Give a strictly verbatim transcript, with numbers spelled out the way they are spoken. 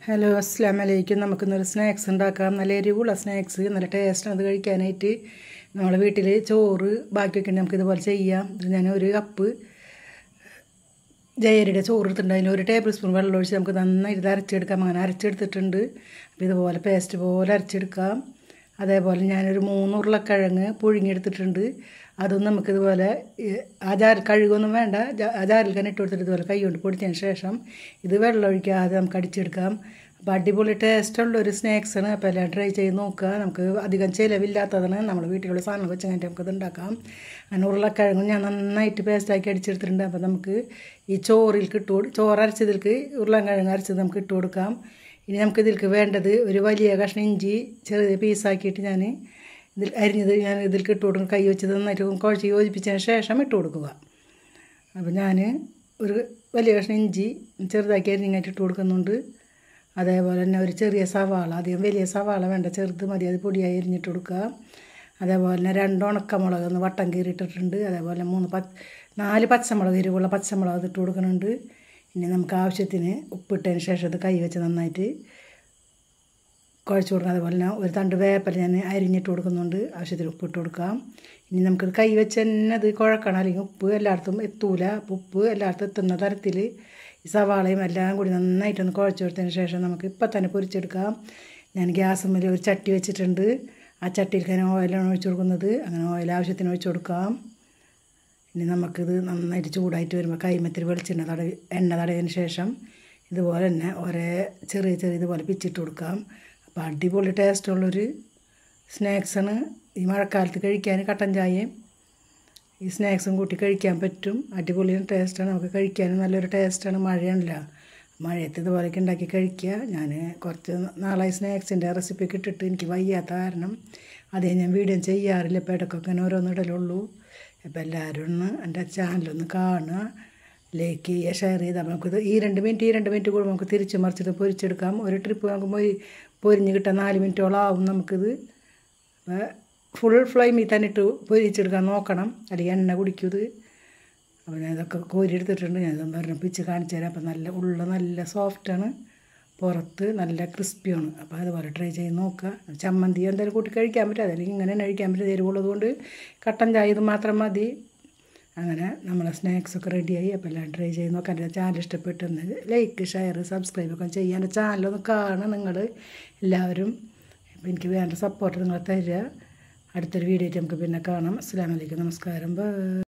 Hello അസ്സലാമു അലൈക്കും. നമുക്കിന്നൊരു സ്നാക്സ് ഉണ്ടാക്കാം. നല്ല എരിവുള്ള സ്നാക്സ്, നല്ല ടേസ്റ്റാണ് അത് കഴിക്കാനായിട്ട്. നമ്മളെ വീട്ടിൽ ചോറ് ബാക്കിയൊക്കെ ഉണ്ടെങ്കിൽ നമുക്കിതുപോലെ ചെയ്യാം. ഇത് ഞാൻ ഒരു കപ്പ് ജയരിയുടെ ചോറ് എടുത്തിട്ടുണ്ട്. അതിൽ ഒരു ടേബിൾ സ്പൂൺ വെള്ളം ഒഴിച്ച് നമുക്ക് നന്നായിട്ട് ഇത് അരച്ചെടുക്കാം. അങ്ങനെ അരച്ചെടുത്തിട്ടുണ്ട്. അപ്പോൾ ഇതുപോലെ പേസ്റ്റ് പോലെ അരച്ചെടുക്കാം. അതേപോലെ ഞാനൊരു മൂന്ന് ഉരുളക്കിഴങ്ങ് പുഴുങ്ങിയെടുത്തിട്ടുണ്ട്. അതും നമുക്കിതുപോലെ ആ ജാർ കഴുകൊന്നും വേണ്ട, ആ ജാറിൽ തന്നെ ഇട്ട് കൊടുത്തിട്ട് ഇതുപോലെ കൈ കൊണ്ട് പൊടിച്ചതിന് ശേഷം ഇത് വെള്ളം ഒഴിക്കാതെ നമുക്ക് അടിച്ചെടുക്കാം. അപ്പോൾ അടിപൊളി ടേസ്റ്റുള്ളൊരു സ്നാക്സാണ്. അപ്പോൾ എല്ലാം ട്രൈ ചെയ്ത് നോക്കുക. നമുക്ക് അധികം ചിലവില്ലാത്തതാണ്. നമ്മൾ വീട്ടിലുള്ള സാധനങ്ങൾ വെച്ച് കഴിഞ്ഞിട്ട് നമുക്കത് ഉണ്ടാക്കാം. അങ്ങനെ ഉരുളക്കിഴങ്ങും ഞാൻ നന്നായിട്ട് പേസ്റ്റാക്കി അടിച്ചെടുത്തിട്ടുണ്ട്. അപ്പോൾ നമുക്ക് ഈ ചോറിൽ ഇട്ട് ചോറ് അരച്ചതിലേക്ക് ഉരുളക്കിഴങ്ങ് അരച്ചത് നമുക്ക് ഇട്ട് കൊടുക്കാം. ഇനി നമുക്കിതിലേക്ക് വേണ്ടത് ഒരു വലിയ കഷ്ണം ഇഞ്ചി ചെറിയ പീസാക്കിയിട്ട് ഞാൻ ഇതിൽ അരിഞ്ഞത് ഞാൻ ഇതിലേക്ക് ഇട്ട് കൊടുക്കും. കൈ വെച്ച് നന്നായിട്ട് കുഴച്ച് യോജിപ്പിച്ചതിന് ശേഷം ഇട്ട് കൊടുക്കുക. അപ്പോൾ ഞാൻ ഒരു വലിയ കഷ്ണം ഇഞ്ചി ചെറുതാക്കി അരിഞ്ഞിങ്ങായിട്ട് ഇട്ട് കൊടുക്കുന്നുണ്ട്. അതേപോലെ തന്നെ ഒരു ചെറിയ സവാള, അധികം വലിയ സവാള വേണ്ട, ചെറുത് മതി, അത് പൊടിയായി അരിഞ്ഞിട്ട് കൊടുക്കുക. അതേപോലെ തന്നെ രണ്ട് ഉണക്കമുളക് ഒന്ന് വട്ടം കീറിയിട്ടിട്ടുണ്ട്. അതേപോലെ മൂന്ന് പ നാല് പച്ചമുളക്, എരിവുള്ള പച്ചമുളക് ഇട്ട് കൊടുക്കുന്നുണ്ട്. ഇനി നമുക്ക് ആവശ്യത്തിന് ഉപ്പിട്ടതിന് ശേഷം അത് കൈ വെച്ച് നന്നായിട്ട് കുഴച്ച് കൊടുക്കാം. അതുപോലെ തന്നെ ഒരു തണ്ട് വേപ്പില ഞാൻ അരിഞ്ഞിട്ട് കൊടുക്കുന്നുണ്ട്. ആവശ്യത്തിന് ഉപ്പിട്ട് കൊടുക്കാം. ഇനി നമുക്കത് കൈ വെച്ച് തന്നെ അത് കുഴക്കണം, അല്ലെങ്കിൽ ഉപ്പ് എല്ലായിടത്തും എത്തൂല. ഉപ്പ് എല്ലായിടത്തും എത്തുന്ന തരത്തിൽ ഈ സവാളയും എല്ലാം കൂടി നന്നായിട്ടൊന്ന് കുഴച്ച് കൊടുത്തതിന് ശേഷം നമുക്ക് ഇപ്പം തന്നെ പൊരിച്ചെടുക്കാം. ഞാൻ ഗ്യാസ് മേലെ ഒരു ചട്ടി വെച്ചിട്ടുണ്ട്. ആ ചട്ടിയിലേക്ക് ഞാൻ ഓയിലാണ് ഒഴിച്ച് കൊടുക്കുന്നത്. അങ്ങനെ ഓയിൽ ആവശ്യത്തിന് ഒഴിച്ച് കൊടുക്കാം. ഇനി നമുക്കിത് നന്നായിട്ട് ചൂടായിട്ട് വരുമ്പോൾ കൈമത്തിൽ വെളിച്ചെണ്ണ തടവി എണ്ണ തടവിയതിന് ശേഷം ഇതുപോലെ തന്നെ ഒരേ ചെറിയ ചെറിയ ഇതുപോലെ പിച്ചിട്ട് കൊടുക്കാം. അപ്പോൾ അടിപൊളി ടേസ്റ്റുള്ളൊരു സ്നാക്സാണ്. ഈ മഴക്കാലത്ത് കഴിക്കാൻ കട്ടൻ ചായയും ഈ സ്നാക്സും കൂട്ടി കഴിക്കാൻ പറ്റും. അടിപൊളി ടേസ്റ്റാണ്, നമുക്ക് കഴിക്കാനും നല്ലൊരു ടേസ്റ്റാണ്. മഴയാണല്ല, മഴയത്ത് ഇതുപോലെയൊക്കെ ഉണ്ടാക്കി കഴിക്കുക. ഞാൻ കുറച്ച് നാളായി സ്നാക്സിൻ്റെ റെസിപ്പി ഇട്ടിട്ട് എനിക്ക് വയ്യാത്ത കാരണം അതേ ഞാൻ വീഡിയോ ചെയ്യാറില്ല. ഇപ്പോൾ ഇടയ്ക്കൊക്കെ അങ്ങനെ ഓരോന്ന് ഇടലുള്ളൂ. അപ്പോൾ എല്ലാവരും ഒന്ന് എൻ്റെ ചാനലൊന്ന് കാണുക, ലൈക്ക് ചെയ്യുക, ഷെയർ ചെയ്താൽ നമുക്കിത് ഈ രണ്ട് മിനിറ്റ് ഈ രണ്ട് മിനിറ്റ് കൂടെ നമുക്ക് തിരിച്ച് മറിച്ചിട്ട് പൊരിച്ചെടുക്കാം. ഒരു ട്രിപ്പ് നമുക്ക് മൊയ് പൊരിഞ്ഞ് കിട്ടാൻ നാല് മിനിറ്റോളം ആവും നമുക്കിത്. ഫുൾ ഫ്ലെയിമിൽ തന്നെ ഇട്ട് പൊരിച്ചെടുക്കാൻ നോക്കണം, അല്ലെങ്കിൽ എണ്ണ കുടിക്കും. അപ്പോൾ ഞാൻ ഇതൊക്കെ കോരി എടുത്തിട്ടുണ്ട്. ഞാൻ ഇതൊന്നും പറഞ്ഞ പിച്ച് കാണിച്ചു തരാം. അപ്പോൾ നല്ല ഉള്ള നല്ല സോഫ്റ്റാണ്, പുറത്ത് നല്ല ക്രിസ്പിയാണ്. അപ്പോൾ അതുപോലെ ട്രൈ ചെയ്ത് നോക്കുക. ചമ്മന്തി എന്തായാലും കൂട്ടി കഴിക്കാൻ പറ്റും, അതല്ലെങ്കിൽ ഇങ്ങനെ തന്നെ കഴിക്കാൻ പറ്റും. എരിവുള്ളത് കൊണ്ട് കട്ടൻ ചായ ഇത് മാത്രം മതി. അങ്ങനെ നമ്മളെ സ്നാക്സൊക്കെ റെഡിയായി. അപ്പോൾ എല്ലാം ട്രൈ ചെയ്ത് നോക്കാം. എൻ്റെ ചാനൽ ഇഷ്ടപ്പെട്ടെങ്കിൽ ലൈക്ക്, ഷെയർ, സബ്സ്ക്രൈബ് ഒക്കെ ചെയ്യാൻ. എൻ്റെ ചാനലൊന്ന് കാണുക നിങ്ങൾ എല്ലാവരും. അപ്പോൾ എനിക്ക് വേണ്ട സപ്പോർട്ട് നിങ്ങൾ തരിക. അടുത്തൊരു വീഡിയോ ആയിട്ട് നമുക്ക് പിന്നെ കാണാം. അസ്സലാമു അലൈക്കും, നമസ്കാരം, ബൈ.